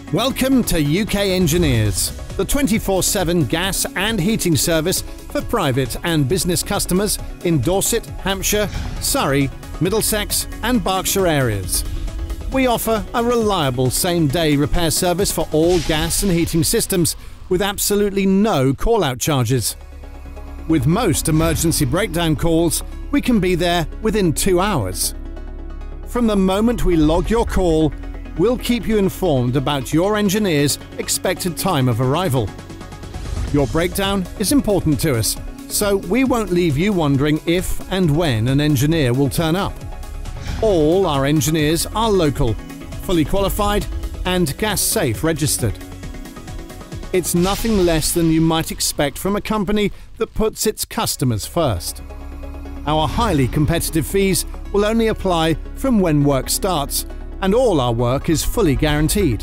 Welcome to UK Engineers, the 24/7 gas and heating service for private and business customers in Dorset, Hampshire, Surrey, Middlesex and Berkshire areas. We offer a reliable same-day repair service for all gas and heating systems with absolutely no call-out charges. With most emergency breakdown calls, we can be there within 2 hours. From the moment we log your call, we'll keep you informed about your engineer's expected time of arrival. Your breakdown is important to us, so we won't leave you wondering if and when an engineer will turn up. All our engineers are local, fully qualified and gas safe registered. It's nothing less than you might expect from a company that puts its customers first. Our highly competitive fees will only apply from when work starts, and all our work is fully guaranteed.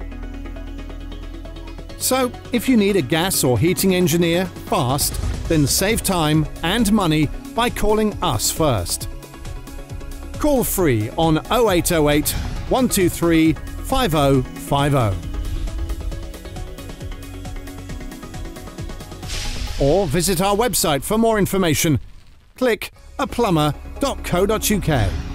So, if you need a gas or heating engineer fast, then save time and money by calling us first. Call free on 0808 123 5050. Or visit our website for more information. Click aplumber.co.uk.